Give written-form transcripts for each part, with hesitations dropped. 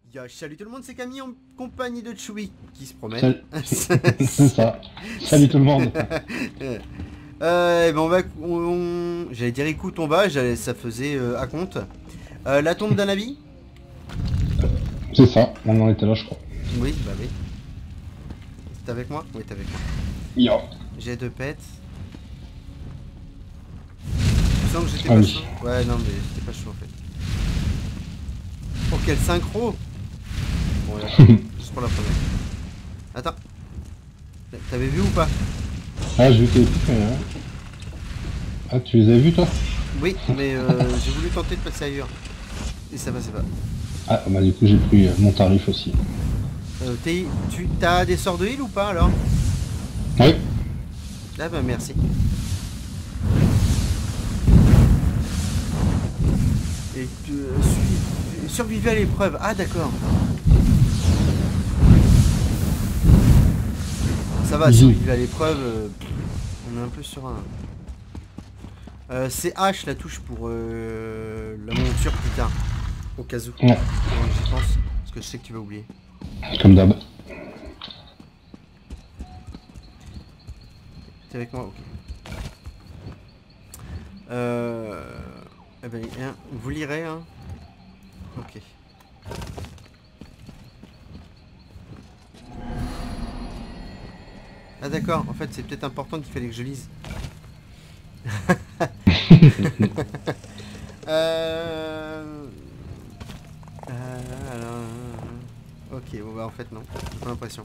Salut tout le monde, c'est Camille en compagnie de Chewie qui se promène. C'est ça. Salut tout le monde. Ben j'allais dire écoute on va, ça faisait à compte. La tombe d'Anabi. C'est ça. On en était là, je crois. Oui, bah oui. T'es avec moi? Oui, t'es avec moi. Yo. J'ai deux pets. Tu sens que j'étais pas chaud? Ouais, non mais j'étais pas chaud en fait. Oh quel synchro! Bon là, juste pour la première. Attends. T'avais vu ou pas? Ah, j'ai vu tes trucs, hein. Ah, tu les avais vus, toi? Oui, mais j'ai voulu tenter de passer ailleurs. Et ça passait pas. Ah, bah du coup, j'ai pris mon tarif aussi. T'as des sorts de heal ou pas alors? Oui. Ah bah merci. Et survivez à l'épreuve. Ah d'accord. Ça va, survivre à l'épreuve. On est un peu sur un... c'est H la touche pour la monture plus tard. Au cas où. Ouais. J'y pense. Parce que je sais que tu vas oublier. Comme d'hab. T'es avec moi? Ok. Eh ben, vous lirez, hein? Ok. Ah d'accord, en fait c'est peut-être important qu'il fallait que je lise. Alors... Ok, bon bah en fait non, j'ai pas l'impression.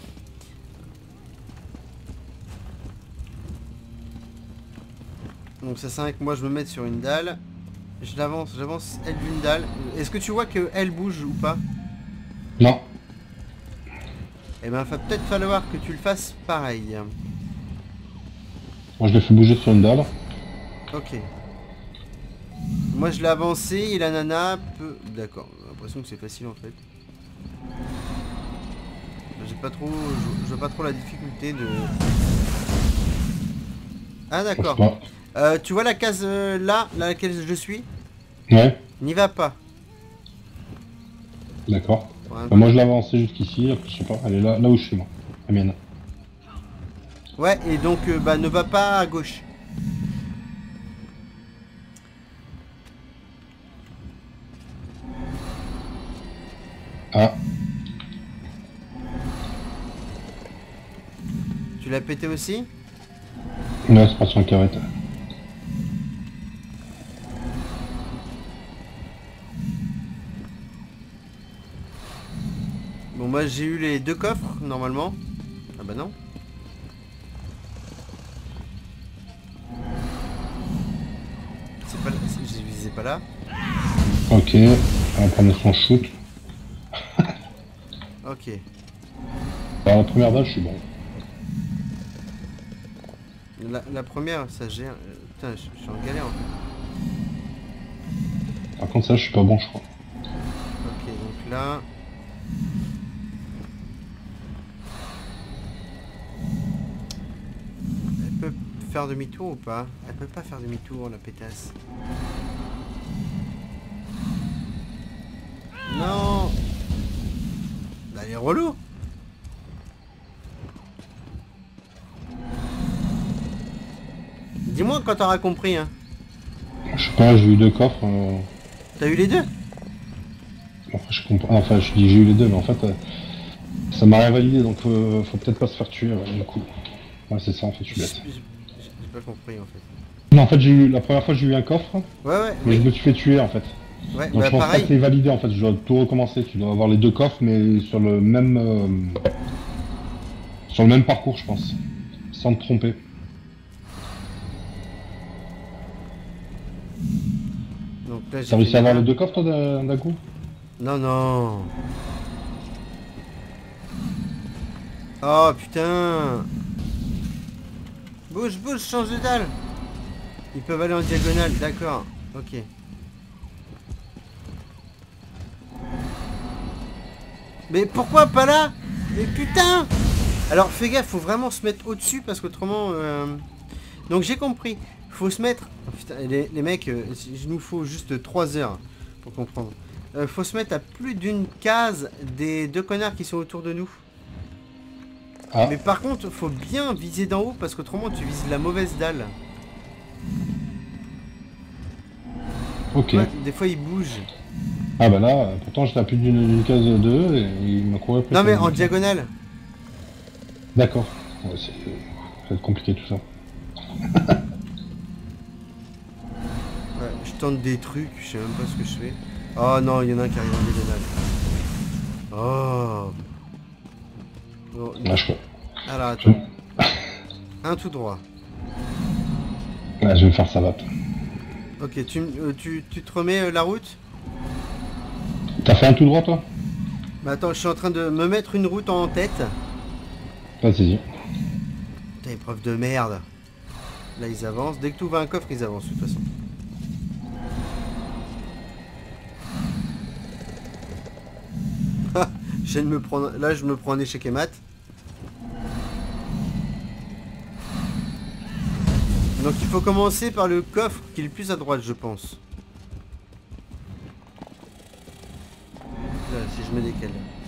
Donc ça sert à que moi je me mette sur une dalle. J'avance elle d'une dalle. Est-ce que tu vois que elle bouge ou pas? Non. Eh ben va peut-être falloir que tu le fasses pareil. Moi, je l'ai fait bouger sur une dalle. Ok. Moi je l'ai avancé et la nana peut... D'accord, j'ai l'impression que c'est facile en fait. J'ai pas trop... Je vois pas trop la difficulté de... Ah d'accord. Tu vois la case là, laquelle je suis? Ouais. N'y va pas. D'accord. Bah, moi, je l'ai avancé jusqu'ici. Après, je sais pas. Elle est là où je suis, moi. La mienne. Ouais, et donc bah ne va pas à gauche. Ah. Tu l'as pété aussi? Ouais, c'est pas sur un carrette. Bon moi j'ai eu les deux coffres normalement. Ah bah non. C'est pas... Je visais pas là. Ok. On va prendre son shoot. Ok. Alors, la première dalle, je suis bon. La première, ça gère... Putain, je suis en galère en fait. Par contre, ça, je suis pas bon, je crois. Ok, donc là... Elle peut faire demi-tour ou pas? Elle peut pas faire demi-tour, la pétasse. Non! Bah, elle est relou! Dis-moi quand t'auras compris, hein. Je sais pas, j'ai eu deux coffres. T'as eu les deux? Après, je comprends. Enfin, je dis j'ai eu les deux, mais en fait, ça m'a rien validé, donc faut peut-être pas se faire tuer, du coup. Ouais, c'est ça, en fait, je suis bête. J'ai pas compris, en fait. Non, en fait, la première fois, j'ai eu un coffre, Ouais, mais oui. je me suis fait tuer, en fait. Ouais, Donc, bah je pense pas pareil. que c'est validé, en fait. Je dois tout recommencer. Tu dois avoir les deux coffres, mais sur le même parcours, je pense. Sans te tromper. Donc là, j'ai T'as réussi fait à avoir nana. les deux coffres, toi, d'un coup? Non, non. Oh, putain. Bouge, bouge, change de dalle. Ils peuvent aller en diagonale, d'accord. Ok. Mais pourquoi pas là? Mais putain! Alors fais gaffe, faut vraiment se mettre au-dessus parce qu'autrement... Donc j'ai compris. Faut se mettre... Oh, putain, les mecs, il nous faut juste 3 heures pour comprendre. faut se mettre à plus d'une case des 2 connards qui sont autour de nous. Ah, Mais par contre, faut bien viser d'en haut parce qu'autrement tu vises la mauvaise dalle. ok. Ouais, des fois ils bougent. Ah bah là, pourtant j'étais à plus d'une case 2 et il m'a couru après. Non mais en diagonale. D'accord. Ouais, ça va être compliqué tout ça. Ouais, je tente des trucs, je sais même pas ce que je fais. Oh non, il y en a un qui arrive en diagonale. Oh. Bon, Là, je crois. alors attends. Un tout droit. Là, je vais me faire savate. Ok, tu te remets la route? T'as fait un tout droit toi? Bah attends, je suis en train de me mettre une route en tête. Vas-y. Putain, épreuve de merde. Là ils avancent. Dès que tu ouvres un coffre, ils avancent de toute façon. Je viens de me prendre... Là je me prends un échec et mat. Donc il faut commencer par le coffre qui est le plus à droite, je pense. Là, si je me décale.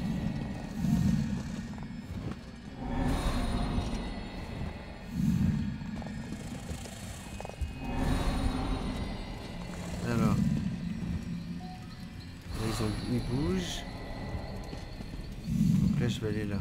Alors. Là, ils bougent. Donc là, je vais aller là.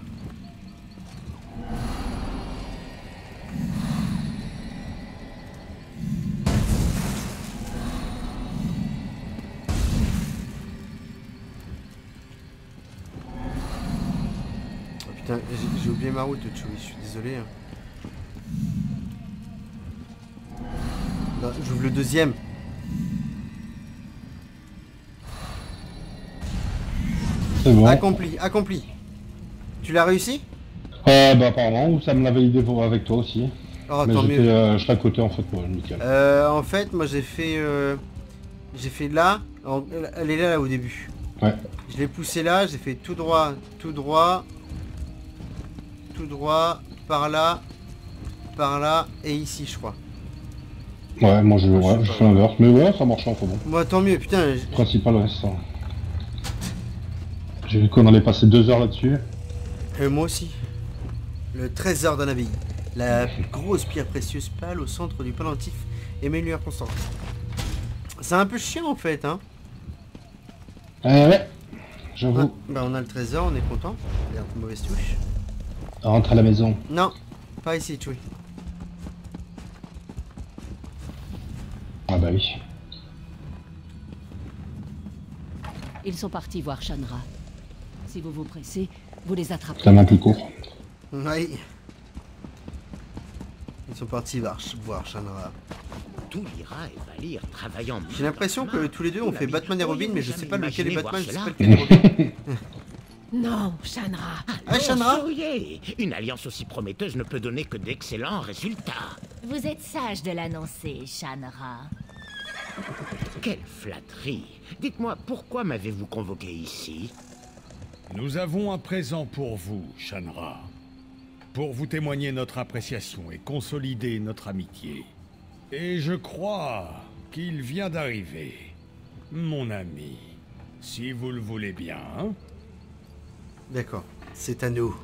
Oh putain, j'ai oublié ma route, Chewie, je suis désolé. Hein. Non, j'ouvre le deuxième. C'est bon. Accompli, accompli. Tu l'as réussi? Bah apparemment, ou ça me l'a validé avec toi aussi. Oh, Mais tant j'étais mieux. je serais à côté en fait, ouais, nickel. En fait, moi j'ai fait là. Elle est là au début. Ouais. Je l'ai poussé là, j'ai fait tout droit, tout droit, tout droit, par là, et ici, je crois. Ouais, moi je, Je ouais, sais je pas. fais l'inverse. Mais ouais, ça marche enfin bon. Moi, tant mieux, putain. Principal reste ça. J'ai vu qu'on allait passer 2 heures là-dessus. Moi aussi. Le trésor d'un abbaye. La grosse pierre précieuse pâle au centre du pendentif émet une lumière constante. C'est un peu chiant en fait, hein. Ouais, j'avoue. Ouais, bah on a le trésor, on est content. Regarde, mauvaise touche. Rentre à la maison. Non, pas ici, Chewie. Ah bah oui. Ils sont partis voir Shanra. Si vous vous pressez, vous les attrapez. Ta main plus court. Oui. Ils sont partis voir Shanra. Tout Lyra et Valir travaillant. J'ai l'impression que tous les deux on fait Batman et Robin, mais je sais pas lequel est Imaginez Batman, je sais voir pas lequel est Robin. Non, Shanra. Ah, Shanra? Souriez. Une alliance aussi prometteuse ne peut donner que d'excellents résultats. Vous êtes sage de l'annoncer, Shanra. Quelle flatterie. Dites-moi, pourquoi m'avez-vous convoqué ici? Nous avons un présent pour vous, Shanra. Pour vous témoigner notre appréciation et consolider notre amitié. Et je crois qu'il vient d'arriver. Mon ami, si vous le voulez bien. D'accord, c'est à nous.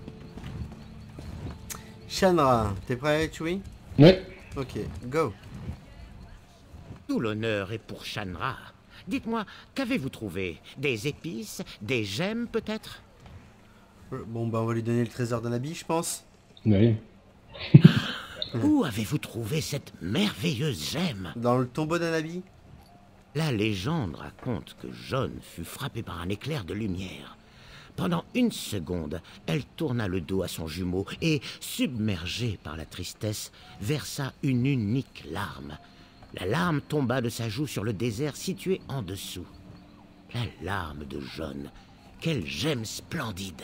Shanra, t'es prêt, Chewie? Ouais. Ok, go. Tout l'honneur est pour Shanra. Dites-moi, qu'avez-vous trouvé? Des épices? Des gemmes, peut-être? Bon, bah on va lui donner le trésor d'Anabi, je pense. Oui. Où avez-vous trouvé cette merveilleuse gemme? Dans le tombeau d'Anabi. La légende raconte que Jaune fut frappée par un éclair de lumière. Pendant une seconde, elle tourna le dos à son jumeau et, submergée par la tristesse, versa une unique larme. La larme tomba de sa joue sur le désert situé en dessous. La larme de Jaune. Quelle gemme splendide!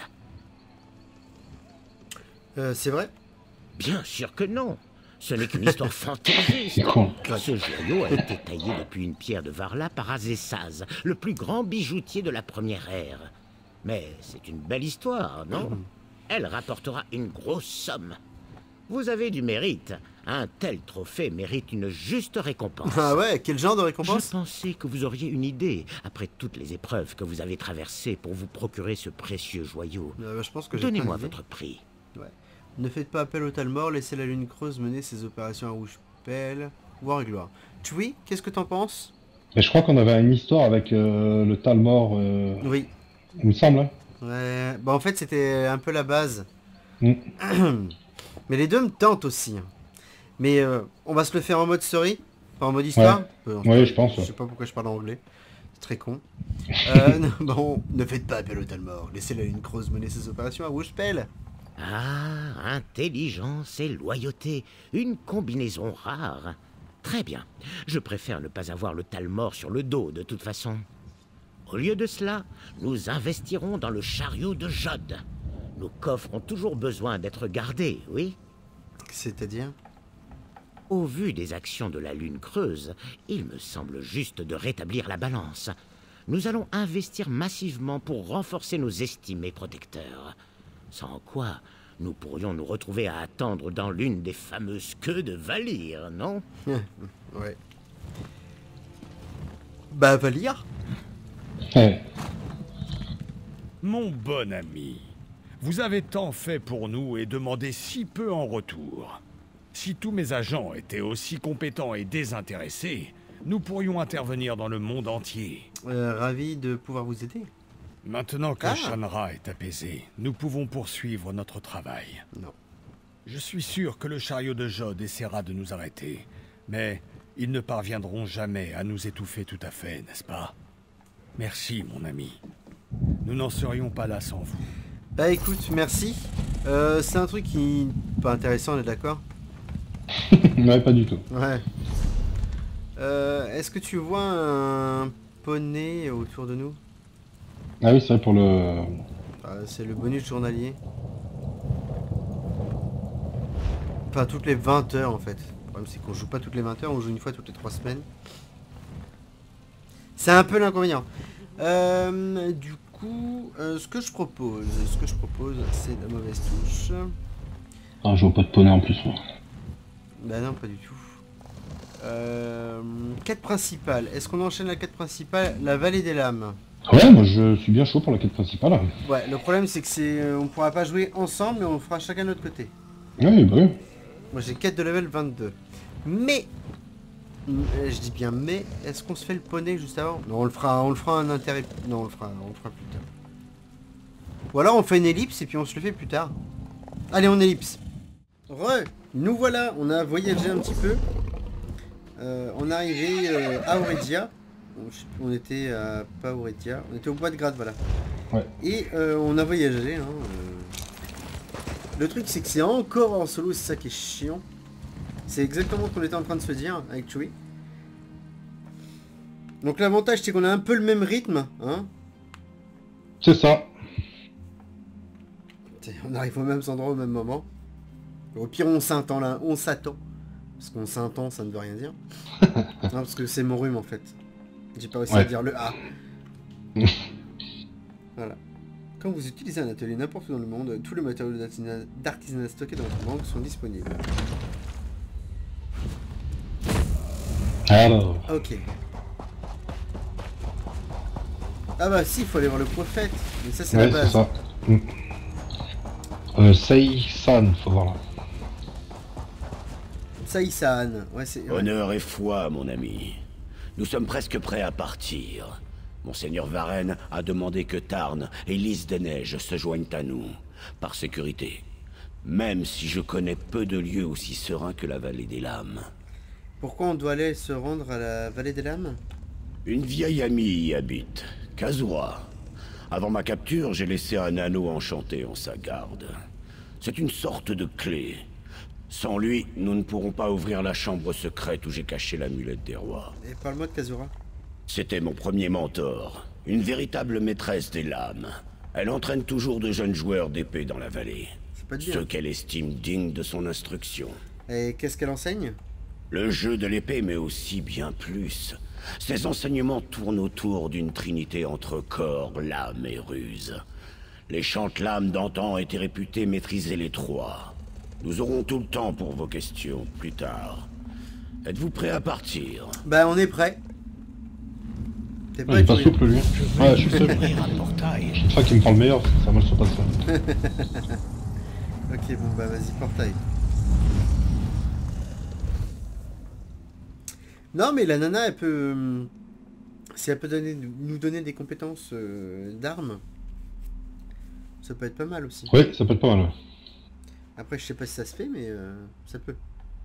C'est vrai? Bien sûr que non. Ce n'est qu'une histoire fantaisiste. C'est con. Ce joyau a été taillé depuis une pierre de Varla par Azésaz, le plus grand bijoutier de la première ère. Mais c'est une belle histoire, non? Elle rapportera une grosse somme. Vous avez du mérite. Un tel trophée mérite une juste récompense. Ah ouais, quel genre de Je récompense? pensais que vous auriez une idée, après toutes les épreuves que vous avez traversées pour vous procurer ce précieux joyau. Je pense que j'ai Donnez-moi plein d'idées. votre prix. Ouais. Ne faites pas appel au Talmor, laissez la Lune Creuse mener ses opérations à Rouge-Pelle. War et gloire. Chewie, qu'est-ce que t'en penses? Et je crois qu'on avait une histoire avec le Talmor, Oui. il me semble. Hein. Ouais. Bah en fait c'était un peu la base. Mm. Mais les deux me tentent aussi. Mais on va se le faire en mode story, pas en mode histoire. Ouais, je pense. Je sais pas pourquoi je parle anglais. C'est très con. Bon, ne faites pas appel au Talmor. Laissez la Lune Creuse mener ses opérations à Rouge-Pelle. Ah, intelligence et loyauté, une combinaison rare. Très bien, je préfère ne pas avoir le Talmor sur le dos de toute façon. Au lieu de cela, nous investirons dans le chariot de Jod. Nos coffres ont toujours besoin d'être gardés, oui? C'est-à-dire? Au vu des actions de la Lune Creuse, il me semble juste de rétablir la balance. Nous allons investir massivement pour renforcer nos estimés protecteurs. Sans quoi, nous pourrions nous retrouver à attendre dans l'une des fameuses queues de Valyr, non? Ouais. Bah, Valyr? Ouais. Mon bon ami, vous avez tant fait pour nous et demandé si peu en retour. Si tous mes agents étaient aussi compétents et désintéressés, nous pourrions intervenir dans le monde entier. Ravi de pouvoir vous aider. Maintenant que Shanra est apaisée, nous pouvons poursuivre notre travail. Non. Je suis sûr que le chariot de Jod essaiera de nous arrêter, mais ils ne parviendront jamais à nous étouffer tout à fait, n'est-ce pas? Merci, mon ami. Nous n'en serions pas là sans vous. Bah écoute, merci. C'est un truc qui... pas intéressant, on est d'accord? Ouais, pas du tout. Ouais. Est-ce que tu vois un poney autour de nous? Ah oui, c'est vrai pour le... C'est le bonus journalier. Enfin, toutes les 20 heures en fait. Le problème c'est qu'on joue pas toutes les 20 heures, on joue une fois toutes les 3 semaines. C'est un peu l'inconvénient. Du coup, ce que je propose, c'est la mauvaise touche. Ah, je vois pas de poney en plus, moi. Bah non, pas du tout. Quête principale. Est-ce qu'on enchaîne la quête principale? La vallée des lames. Ouais, moi je suis bien chaud pour la quête principale. Ouais, le problème c'est que on pourra pas jouer ensemble, mais on fera chacun de notre côté. Oui, bah oui. Moi j'ai quête de level 22. Mais, je dis bien mais, est-ce qu'on se fait le poney juste avant? Non, on le fera un intérêt. Non, on le fera plus tard. Ou alors on fait une ellipse et puis on se le fait plus tard. Allez, on ellipse. Nous voilà, on a voyagé un petit peu. On est arrivé à Auredia. On était à... pas Auredia, on était au bois de Grade, voilà. Ouais. Et on a voyagé. Hein, Le truc c'est que c'est encore en solo, c'est ça qui est chiant. C'est exactement ce qu'on était en train de se dire avec Chewie. Donc l'avantage c'est qu'on a un peu le même rythme. Hein. C'est ça. On arrive au même endroit au même moment. Au pire on s'attend là, on s'attend. Parce qu'on s'entend ça ne veut rien dire. Non, parce que c'est mon rhume en fait. J'ai pas réussi à dire le A. Voilà. Quand vous utilisez un atelier n'importe où dans le monde, tous les matériaux d'artisanat stockés dans votre banque sont disponibles. Alors. Ok. Ah bah si, il faut aller voir le prophète. Mais ça c'est la base. C'est ça. Sei-san, faut voir là. Sai-san. Ouais, c'est... Honneur et foi, mon ami. Nous sommes presque prêts à partir. Monseigneur Varenne a demandé que Tarn et Lys des Neiges se joignent à nous, par sécurité. Même si je connais peu de lieux aussi sereins que la Vallée des Lames. Pourquoi on doit aller se rendre à la Vallée des Lames? Une vieille amie y habite, Kazura. Avant ma capture, j'ai laissé un anneau enchanté en sa garde. C'est une sorte de clé. Sans lui, nous ne pourrons pas ouvrir la chambre secrète où j'ai caché l'amulette des rois. Et parle-moi de Kazura. C'était mon premier mentor, une véritable maîtresse des lames. Elle entraîne toujours de jeunes joueurs d'épée dans la vallée. C'est pas bien. Ceux qu'elle estime dignes de son instruction. Et qu'est-ce qu'elle enseigne? Le jeu de l'épée, mais aussi bien plus. Ses enseignements tournent autour d'une trinité entre corps, lame et ruse. Les chantelames d'antan étaient réputés maîtriser les trois. Nous aurons tout le temps pour vos questions plus tard. Êtes-vous prêt à partir? Bah, on est prêt. T'es Ouais, il est pas Julie souple lui. Ouais, je suis souple. Ouvrir un portail. Chaque fois qu'il me prend le meilleur, ça mal se passe. Ok, bon, bah, vas-y, portail. Non, mais la nana, elle peut... si elle peut nous donner des compétences d'armes, ça peut être pas mal aussi. Oui, ça peut être pas mal. Ouais. Après, je sais pas si ça se fait, mais ça peut.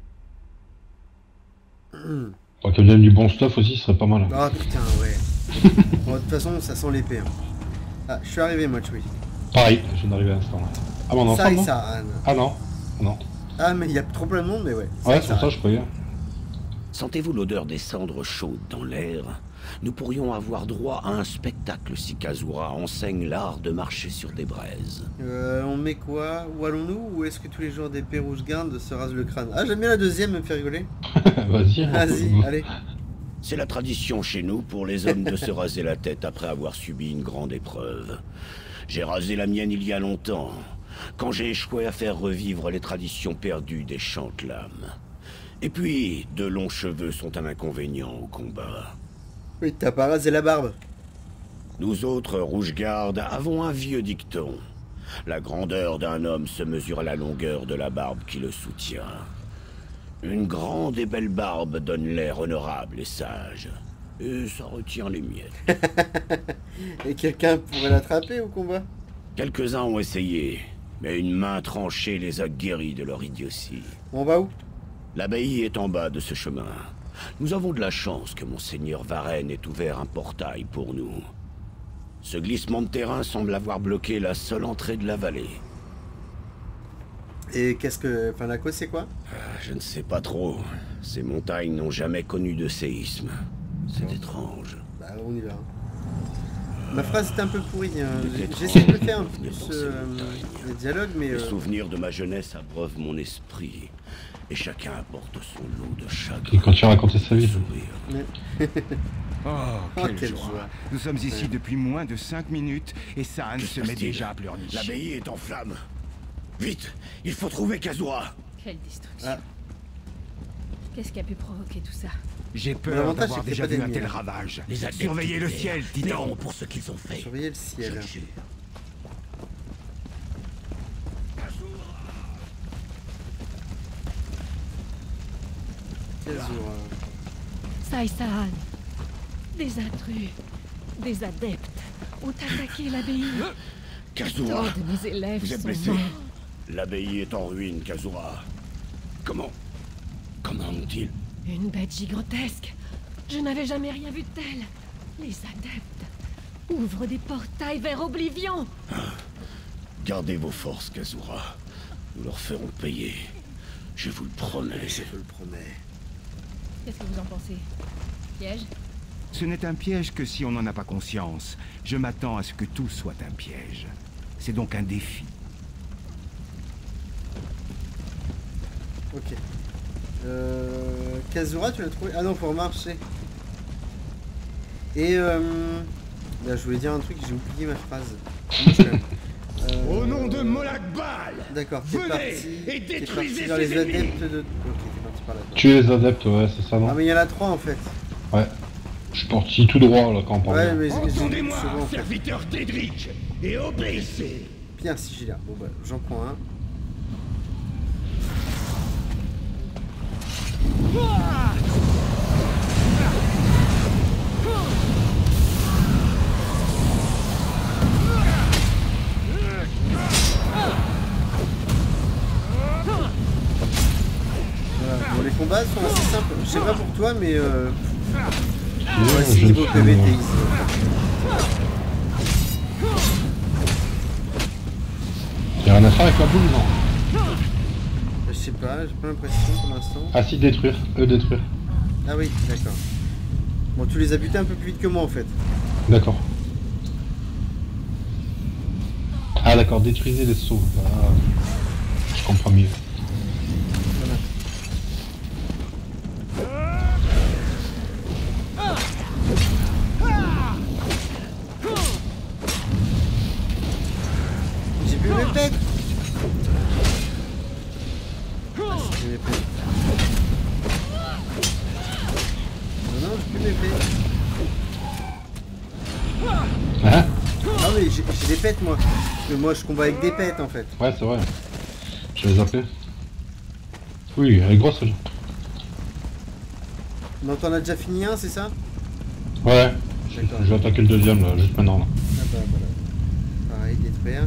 Tant qu'elle vienne du bon stuff aussi, ce serait pas mal. Ah putain, ouais. Bon, de toute façon, ça sent l'épée. Hein. Ah, je suis arrivé, moi, Chewie. Pareil, je viens d'arriver à l'instant. Là. Ah bon, non, Ça et non. ça, Anne. Ah non, non. Ah, mais il y a trop plein de monde, mais ouais. Ouais, c'est pour ça, je croyais. Sentez-vous l'odeur des cendres chaudes dans l'air? Nous pourrions avoir droit à un spectacle si Kazura enseigne l'art de marcher sur des braises. On met quoi? Où allons-nous? Ou est-ce que tous les joueurs d'épée rouge garde se rasent le crâne? Ah, j'aime bien la deuxième, me fait rigoler. Vas-y. Vas-y, allez. C'est la tradition chez nous pour les hommes de se raser la tête après avoir subi une grande épreuve. J'ai rasé la mienne il y a longtemps, quand j'ai échoué à faire revivre les traditions perdues des chante-lames. Et puis, de longs cheveux sont un inconvénient au combat. Oui, t'as pas rasé la barbe. Nous autres, rouge-garde, avons un vieux dicton. La grandeur d'un homme se mesure à la longueur de la barbe qui le soutient. Une grande et belle barbe donne l'air honorable et sage. Et ça retient les miettes. Et quelqu'un pourrait l'attraper au combat? Quelques-uns ont essayé, mais une main tranchée les a guéris de leur idiotie. On va où? L'abbaye est en bas de ce chemin. Nous avons de la chance que Monseigneur Varenne ait ouvert un portail pour nous. Ce glissement de terrain semble avoir bloqué la seule entrée de la vallée. Et qu'est-ce que... Enfin, la cause, c'est quoi? Je ne sais pas trop. Ces montagnes n'ont jamais connu de séisme. C'est étrange. Bah, on y va. Ma phrase est un peu pourrie. Hein. J'essaie de le faire un peu plus les dialogues, mais... Les souvenirs de ma jeunesse abreuvent mon esprit. Et chacun apporte son lot de chagrin. Et quand tu as raconté sa vie. Oh, quelle joie. Nous sommes ici depuis moins de 5 minutes et Saan se met déjà à pleurnicher. L'abbaye est en flammes. Vite, il faut trouver Kazura. Quelle destruction. Ah. Qu'est-ce qui a pu provoquer tout ça? J'ai peur L'avantage, d'avoir c'est que déjà c'est pas vu un des tel miens. ravage. Les adeptes Surveillez le du ciel, Père Titan. paieront pour ce qu'ils ont fait. Surveiller le ciel. Je jure. Kazura. Saïsaan, des intrus, des adeptes ont attaqué l'abbaye. Tant Kazura, de nos élèves vous êtes sont blessé. morts. L'abbaye est en ruine, Kazura. Comment ont-ils... Une bête gigantesque. Je n'avais jamais rien vu de tel. Les adeptes ouvrent des portails vers Oblivion. Gardez vos forces, Kazura. Nous leur ferons payer. Je vous le promets. Je te le promets. Qu'est-ce que vous en pensez? Piège? Ce n'est un piège que si on n'en a pas conscience. Je m'attends à ce que tout soit un piège. C'est donc un défi. Ok. Kazura, tu l'as trouvé? Ah non, faut remarcher. Et là, je voulais dire un truc, j'ai oublié ma phrase. Au nom de Molag Bal, D'accord, t'es venez parti. et T'es détruisez parti vers les ces ennemis. adeptes de... Ok, t'es parti par là. Tuer les adeptes, ouais, c'est ça, Ah non? mais il y en a 3 en fait. Ouais. Je suis parti tout droit, là, quand on parle. Ouais, mais j'ai Entendez-moi, en fait. serviteur d'Edric, et obéissez. Bien, si j'ai là. Bon bah, j'en prends un. Voilà. Bon, les combats sont assez simples. Je sais pas pour toi, mais voici je niveau suis- PVT ici. Y'a rien à faire avec la boule, non? Je sais pas, j'ai pas l'impression pour l'instant. Ah si, détruire. Détruire. Ah oui, d'accord. Bon, tu les as butés un peu plus vite que moi en fait. D'accord. Ah d'accord, détruisez les sauts. Ah, je comprends mieux. Voilà. J'ai pu me mettre. pets moi. Parce que moi je combat avec des pets en fait. Ouais, c'est vrai. Je vais zapper. Oui, elle est grosse elle. Donc t'en as déjà fini un, c'est ça? Ouais. D'accord. Je vais attaquer le deuxième là, juste maintenant là. Ah bah voilà. Pareil, détruire.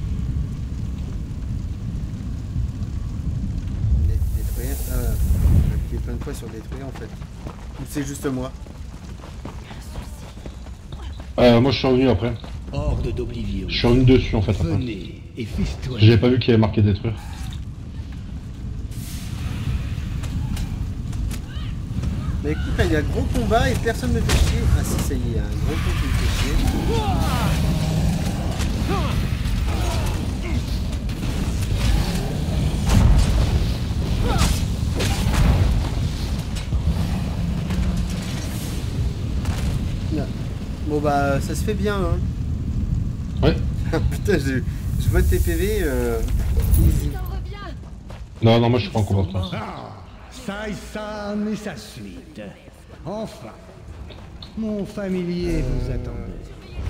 Détruire. Ah, j'ai appuyé plein de fois sur détruire en fait. Ou c'est juste moi? Moi je suis revenu après. Horde d'Oblivion. Je suis revenu dessus en fait après. Venez et festoyez. J'ai pas vu qu'il y avait marqué détruire. Mais écoute, là, il y a gros combat et personne ne me fait chier. Ah si, ça y est, il y a un gros con qui me fait chier. Là. Bon bah, ça se fait bien, hein. Ouais. Putain, je vois tes PV, easy. Non, non, moi je suis pas en combat. Ah, Sai-san et sa suite. Enfin, mon familier vous attendait.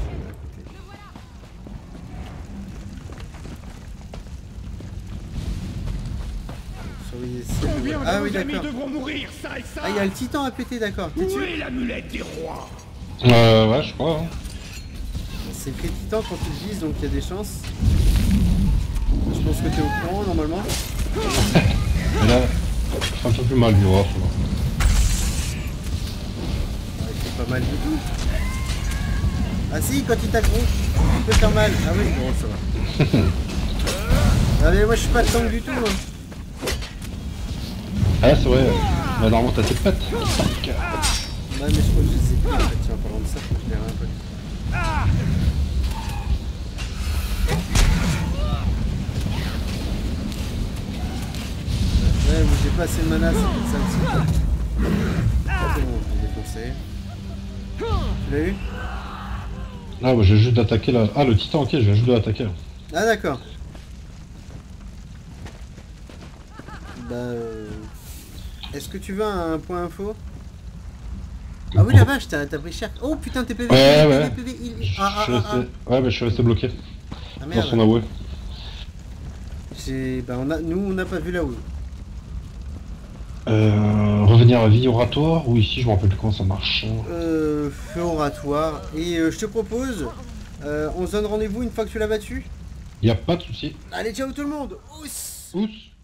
Surveiller Combien ah de oui, vos amis d'accord. devront mourir, Sai-san? Ah, il y a le titan à péter, d'accord. T'es Où dessus? est l'amulette des rois? Ouais, je crois. Hein. C'est écrit titan quand tu le vises, donc il y a des chances. Je pense que t'es au courant, normalement. Mais là, c'est un peu plus mal du roi, ça va. Ah, il fait pas mal du tout. Ah si, quand il t'accroche, il peut faire mal. Ah oui, bon, ça va. Ah mais moi je suis pas tank du tout. Hein. Ah, c'est vrai. Mais normalement, t'as tes pètes. Ouais, mais je crois que je les ai plus en fait. Tiens, en parlant de ça, faut que je les un peu. Ouais, mais j'ai pas assez de mana, c'est peut-être ça aussi. C'est bon, je l'ai défoncé. Tu l'as eu? Ah, bah, j'ai juste d'attaquer là. Ah, le titan, ok, je viens juste de l'attaquer. Ah d'accord. Bah est-ce que tu veux un point info? Ah oui la vache, t'as pris cher. Oh putain t'es PV. Ouais. PV, Ouais, mais je suis resté bloqué. Ah Dans merde. son avoué. Bah nous on n'a pas vu là où. Revenir à vie oratoire ou ici, je me rappelle plus comment ça marche. Feu oratoire. Et je te propose, on se donne rendez-vous une fois que tu l'as battu. Y a pas de souci. Allez ciao tout le monde. Ouss. Oups.